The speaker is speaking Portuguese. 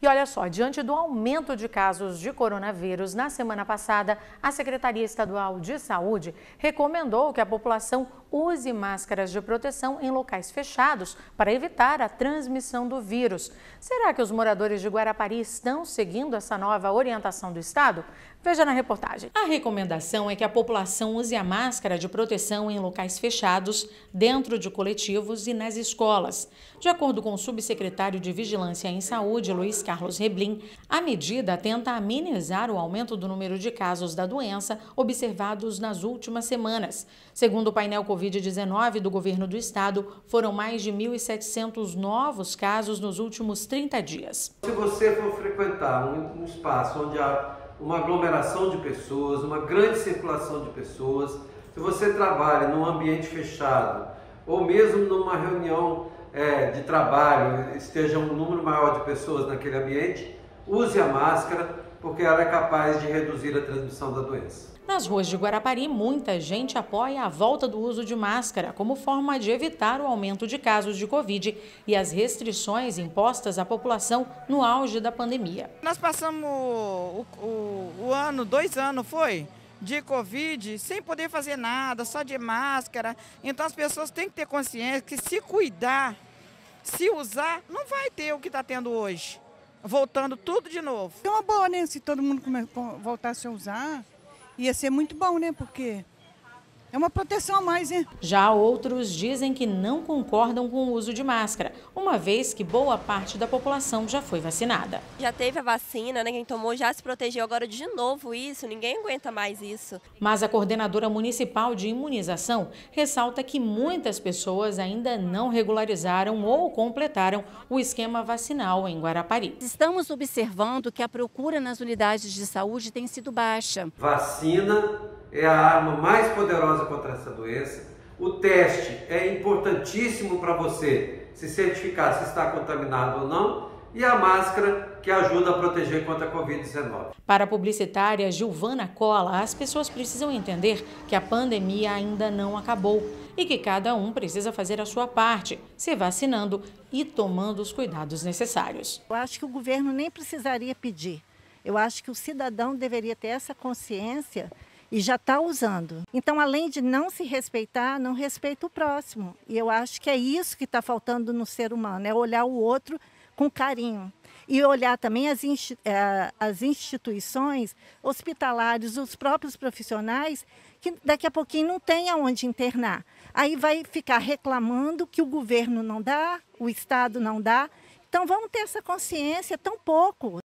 E olha só, diante do aumento de casos de coronavírus na semana passada, a Secretaria Estadual de Saúde recomendou que a população use máscaras de proteção em locais fechados para evitar a transmissão do vírus. Será que os moradores de Guarapari estão seguindo essa nova orientação do Estado? Veja na reportagem. A recomendação é que a população use a máscara de proteção em locais fechados, dentro de coletivos e nas escolas. De acordo com o subsecretário de Vigilância em Saúde, Luiz Carlos Reblin, a medida tenta amenizar o aumento do número de casos da doença observados nas últimas semanas. Segundo o painel Covid-19 do governo do estado, foram mais de 1.700 novos casos nos últimos 30 dias. Se você for frequentar um espaço onde há uma aglomeração de pessoas, uma grande circulação de pessoas, se você trabalha num ambiente fechado ou mesmo numa reunião de trabalho, esteja um número maior de pessoas naquele ambiente, use a máscara, porque ela é capaz de reduzir a transmissão da doença. Nas ruas de Guarapari, muita gente apoia a volta do uso de máscara como forma de evitar o aumento de casos de Covid e as restrições impostas à população no auge da pandemia. Nós passamos o ano, 2 anos, de Covid, sem poder fazer nada, só de máscara. Então as pessoas têm que ter consciência que se cuidar, se usar, não vai ter o que está tendo hoje. Voltando tudo de novo. É uma boa, né? Se todo mundo voltasse a usar, ia ser muito bom, né? Porque é uma proteção a mais, né? Já outros dizem que não concordam com o uso de máscara, uma vez que boa parte da população já foi vacinada. Já teve a vacina, né? Quem tomou já se protegeu, agora de novo isso, ninguém aguenta mais isso. Mas a coordenadora municipal de imunização ressalta que muitas pessoas ainda não regularizaram ou completaram o esquema vacinal em Guarapari. Estamos observando que a procura nas unidades de saúde tem sido baixa. Vacina é a arma mais poderosa contra essa doença. O teste é importantíssimo para você se certificar se está contaminado ou não. E a máscara, que ajuda a proteger contra a Covid-19. Para a publicitária Gilvana Cola, as pessoas precisam entender que a pandemia ainda não acabou e que cada um precisa fazer a sua parte, se vacinando e tomando os cuidados necessários. Eu acho que o governo nem precisaria pedir. Eu acho que o cidadão deveria ter essa consciência e já está usando. Então, além de não se respeitar, não respeita o próximo. E eu acho que é isso que está faltando no ser humano, é olhar o outro com carinho. E olhar também as instituições hospitalares, os próprios profissionais, que daqui a pouquinho não tem aonde internar. Aí vai ficar reclamando que o governo não dá, o Estado não dá. Então, vamos ter essa consciência, tão pouco.